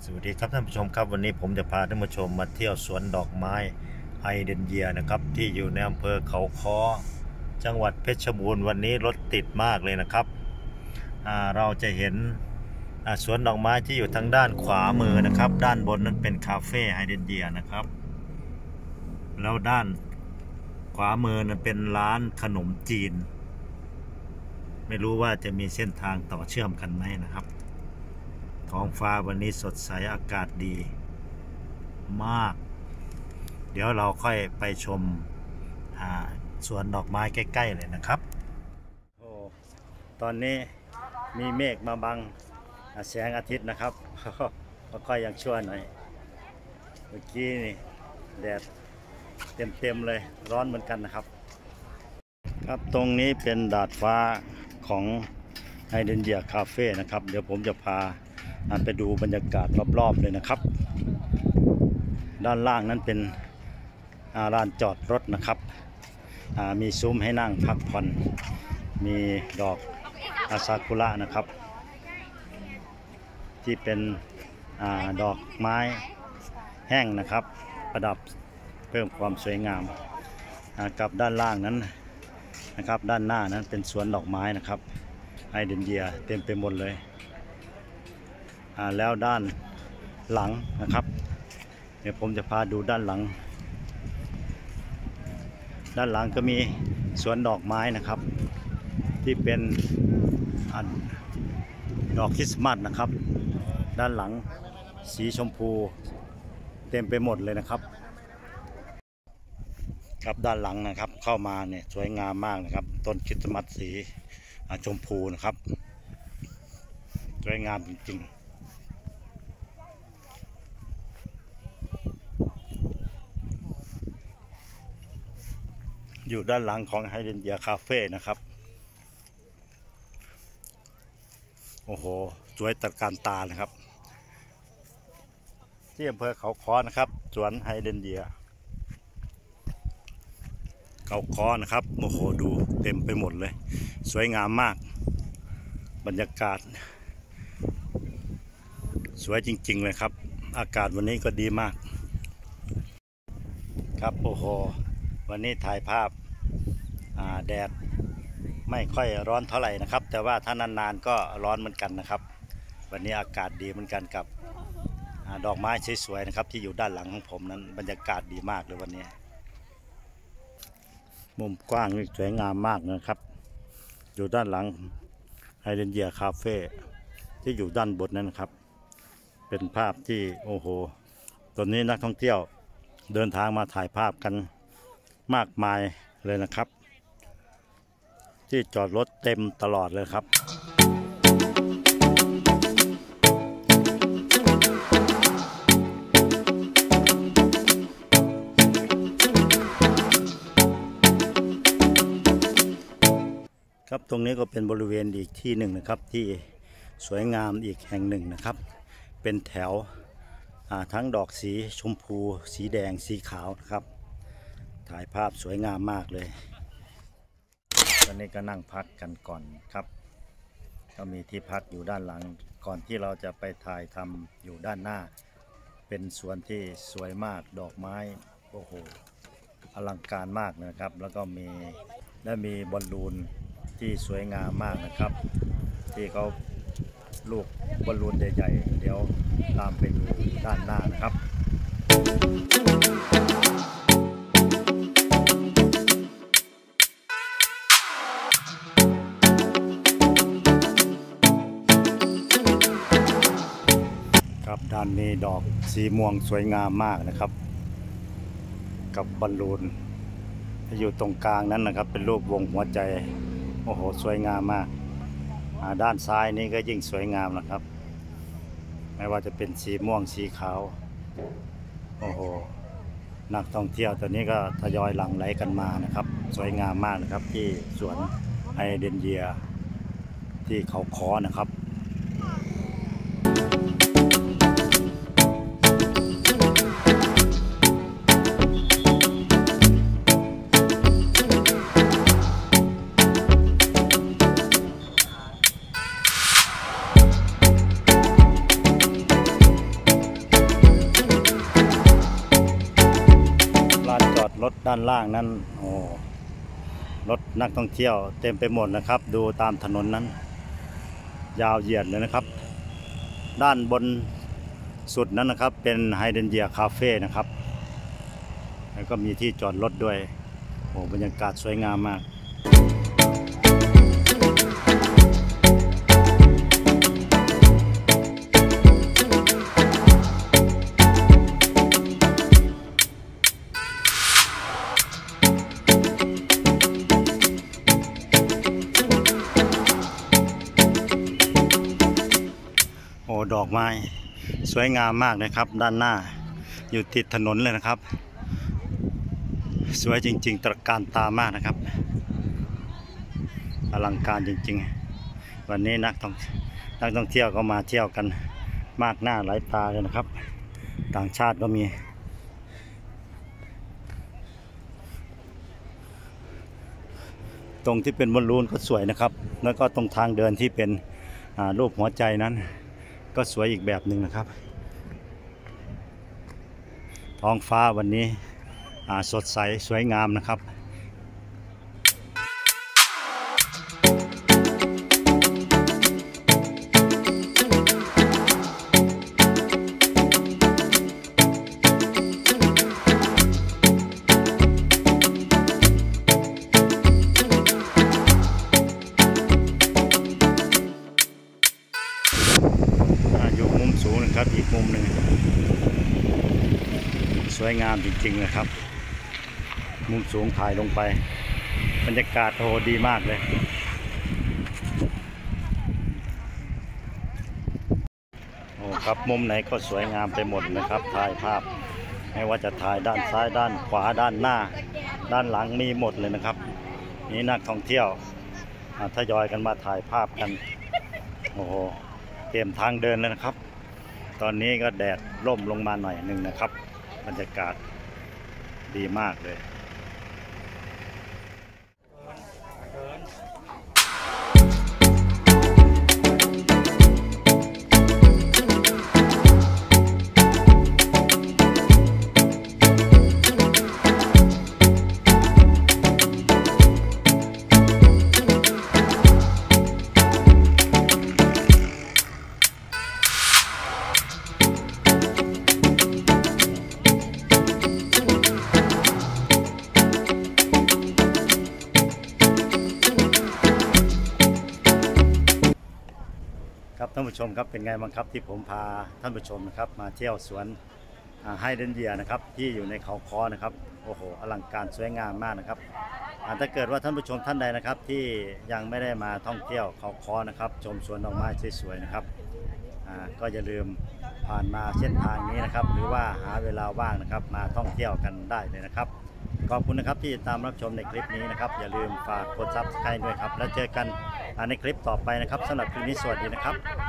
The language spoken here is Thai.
สวัสดีครับท่านผู้ชมครับวันนี้ผมจะพาท่านผู้ชมมาเที่ยวสวนดอกไม้ไฮเดรนเยียนะครับที่อยู่ในอำเภอเขาค้อจังหวัดเพชรบูรณ์วันนี้รถติดมากเลยนะครับเราจะเห็นสวนดอกไม้ที่อยู่ทางด้านขวามือนะครับด้านบนนั้นเป็นคาเฟ่ไฮเดรนเยียนะครับแล้วด้านขวามือนั้นเป็นร้านขนมจีนไม่รู้ว่าจะมีเส้นทางต่อเชื่อมกันไหมนะครับท้องฟ้าวันนี้สดใสอากาศดีมากเดี๋ยวเราค่อยไปชมสวนดอกไม้ใกล้ๆเลยนะครับโอ้ตอนนี้มีเมฆมาบังแสงอาทิตย์นะครับก็ค่อยยังชั่วหน่อยเมื่อกี้นี่แดดเต็มเลยร้อนเหมือนกันนะครับครับตรงนี้เป็นดาดฟ้าของไฮเดรนเยียคาเฟ่นะครับเดี๋ยวผมจะพาไปดูบรรยากาศรอบๆเลยนะครับด้านล่างนั้นเป็นลานจอดรถนะครับมีซุ้มให้นั่งพักผ่อนมีดอกซากุระนะครับที่เป็นดอกไม้แห้งนะครับประดับเพิ่มความสวยงามกับด้านล่างนั้นนะครับด้านหน้านั้นเป็นสวนดอกไม้นะครับไฮเดรนเยียเต็มไปหมดเลยแล้วด้านหลังนะครับเดี๋ยวผมจะพาดูด้านหลังก็มีสวนดอกไม้นะครับที่เป็นดอกคริสต์มาสนะครับด้านหลังสีชมพูเต็มไปหมดเลยนะครับครับด้านหลังนะครับเข้ามาเนี่ยสวยงามมากนะครับต้นคริสต์มาสสีชมพูนะครับสวยงามจริงๆอยู่ด้านหลังของไฮเดรนเยียคาเฟ่นะครับโอ้โหสวยตระการตานะครับที่อำเภอเขาค้อนะครับสวนไฮเดรนเยียเขาค้อนะครับโอ้โหดูเต็มไปหมดเลยสวยงามมากบรรยากาศสวยจริงๆเลยครับอากาศวันนี้ก็ดีมากครับโอ้โหวันนี้ถ่ายภาพแดดไม่ค่อยร้อนเท่าไหร่นะครับแต่ว่าถ้านานๆก็ร้อนเหมือนกันนะครับวันนี้อากาศดีเหมือนกันกับดอกไม้สวยๆนะครับที่อยู่ด้านหลังของผมนั้นบรรยากาศดีมากเลยวันนี้มุมกว้างนี่สวยงามมากนะครับอยู่ด้านหลังไฮเดรนเยียคาเฟ่ที่อยู่ด้านบนนั้นนะครับเป็นภาพที่โอ้โหตอนนี้นักท่องเที่ยวเดินทางมาถ่ายภาพกันมากมายเลยนะครับที่จอดรถเต็มตลอดเลยครับครับตรงนี้ก็เป็นบริเวณอีกที่หนึ่งนะครับที่สวยงามอีกแห่งหนึ่งนะครับเป็นแถวทั้งดอกสีชมพูสีแดงสีขาวนะครับถ่ายภาพสวยงามมากเลยตอนนี้ก็นั่งพักกันก่อนครับก็มีที่พักอยู่ด้านหลังก่อนที่เราจะไปถ่ายทำอยู่ด้านหน้าเป็นสวนที่สวยมากดอกไม้โอ้โหอลังการมากนะครับแล้วก็มีบอลลูนที่สวยงามมากนะครับที่เขาลูกบอลลูนใหญ่ๆเดี๋ยวตามไปดูด้านหน้านะครับครับด้านนี้ดอกสีม่วงสวยงามมากนะครับกับบอลลูนอยู่ตรงกลางนั้นนะครับเป็นรูปวงหัวใจโอ้โหสวยงามมากด้านซ้ายนี้ก็ยิ่งสวยงามนะครับไม่ว่าจะเป็นสีม่วงสีขาวโอ้โหนักท่องเที่ยวตอนนี้ก็ทยอยหลั่งไหลกันมานะครับสวยงามมากนะครับที่สวนไฮเดรนเยียที่เขาค้อนะครับด้านล่างนั้นโอ้รถนักท่องเที่ยวเต็มไปหมดนะครับดูตามถนนนั้นยาวเหยียดเลยนะครับด้านบนสุดนั้นนะครับเป็นไฮเดนเยียคาเฟ่นะครับแล้วก็มีที่จอดรถด้วยโอ้บรรยากาศสวยงามมากโอ้ดอกไม้สวยงามมากเลยครับด้านหน้าอยู่ติดถนนเลยนะครับสวยจริงๆตระการตามากนะครับอลังการจริงๆวันนี้นักท่องเที่ยวก็มาเที่ยวกันมากหน้าหลายตาเลยนะครับต่างชาติก็มีตรงที่เป็นบอลลูนก็สวยนะครับแล้วก็ตรงทางเดินที่เป็นรูปหัวใจนั้นก็สวยอีกแบบหนึ่งนะครับท้องฟ้าวันนี้สดใสสวยงามนะครับอยู่มุมสูงนะครับอีกมุมหนึ่งสวยงามจริงๆนะครับมุมสูงถ่ายลงไปบรรยากาศโอ้ดีมากเลยโอ้ครับมุมไหนก็สวยงามไปหมดนะครับถ่ายภาพไม่ว่าจะถ่ายด้านซ้ายด้านขวาด้านหน้าด้านหลังมีหมดเลยนะครับนี่นักท่องเที่ยวทยอยกันมาถ่ายภาพกันโอ้โหเตรียมทางเดินเลยนะครับตอนนี้ก็แดดร่มลงมาหน่อยหนึ่งนะครับบรรยากาศดีมากเลยครับท่านผู้ชมครับเป็นไงบ้างครับที่ผมพาท่านผู้ชมนะครับมาเที่ยวสวนไฮเดนเยียนะครับที่อยู่ในเขาค้อนะครับโอ้โหอลังการสวยงามมากนะครับถ้าเกิดว่าท่านผู้ชมท่านใดนะครับที่ยังไม่ได้มาท่องเที่ยวเขาค้อนะครับชมสวนดอกไม้สวยๆนะครับก็อย่าลืมผ่านมาเส้นทางนี้นะครับหรือว่าหาเวลาว่างนะครับมาท่องเที่ยวกันได้เลยนะครับขอบคุณนะครับที่ตามรับชมในคลิปนี้นะครับอย่าลืมฝากกดซับสไครต์ด้วยครับแล้วเจอกันในคลิปต่อไปนะครับสำหรับคลิปนี้สวัสดีนะครับ